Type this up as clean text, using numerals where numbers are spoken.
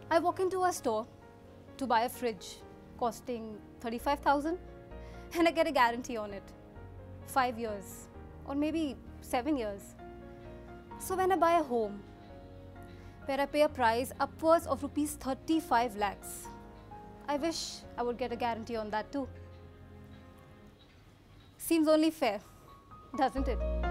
I walk into a store to buy a fridge costing 35,000 and I get a guarantee on it. 5 years or maybe 7 years. So when I buy a home where I pay a price upwards of rupees 35 lakhs, I wish I would get a guarantee on that too. Seems only fair, doesn't it?